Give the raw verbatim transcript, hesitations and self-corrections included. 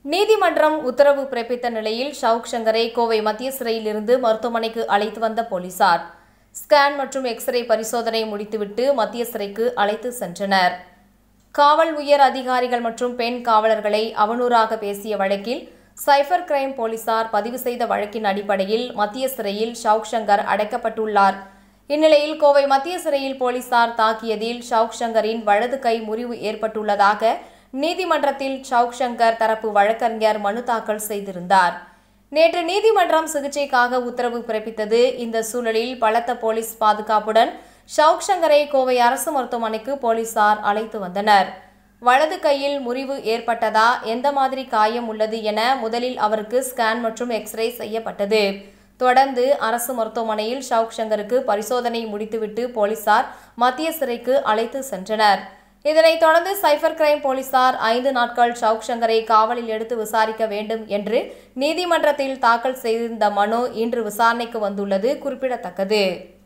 நீதிமன்றம் உத்தரவு பிறப்பித்த நிலையில் சவுக் ஷங்கரை கோவை மத்திய சிறையில் இருந்து மருத்துவமனைக்கு அழைத்து வந்த போலீசார் ஸ்கேன் மற்றும் எக்ஸ்ரே பரிசோதனை முடித்துவிட்டு மத்திய சிறைக்கு அழைத்து சென்றனர். காவல் உயர் அதிகாரிகள் மற்றும் பெண் காவலர்களை அவதூறாக பேசிய வழக்கில் சைபர் கிரைம் போலீசார் பதிவு செய்த வழக்கின் அடிப்படையில் மத்திய சிறையில் சவுக் ஷங்கர் அடைக்கப்பட்டுள்ளார். இந்நிலையில் கோவை மத்திய சிறையில் போலீசார் தாக்கியதில் சவுக் ஷங்கரின் வலது கை முறிவு ஏற்பட்டுள்ளதாக நீதிமன்றத்தில் சவுக் ஷங்கர் தரப்பு வழக்கறிஞர் மனு தாக்கல் செய்திருந்தார். நேற்று நீதிமன்றம் சிகிச்சைக்காக உத்தரவு பிறப்பித்தது. இந்த சூழலில் பலத்த போலீஸ் பாதுகாப்புடன் சவுக் ஷங்கரை கோவை அரசு மருத்துவமனைக்கு போலீசார் அழைத்து வந்தனர். வலது கையில் முறிவு ஏற்பட்டதா, எந்த மாதிரி காயம் உள்ளது என முதலில் அவருக்கு ஸ்கேன் மற்றும் எக்ஸ்ரே செய்யப்பட்டது. தொடர்ந்து அரசு மருத்துவமனையில் சவுக் ஷங்கருக்கு பரிசோதனை முடித்துவிட்டு போலீசார் மத்திய சிறைக்கு அழைத்து சென்றனர். இதனைத் தொடர்ந்து சைபர் கிரைம் போலீசார் ஐந்து நாட்கள் சவுக் ஷங்கரை காவலில் எடுத்து விசாரிக்க வேண்டும் என்று நீதிமன்றத்தில் தாக்கல் செய்திருந்த மனு இன்று விசாரணைக்கு வந்துள்ளது குறிப்பிடத்தக்கது.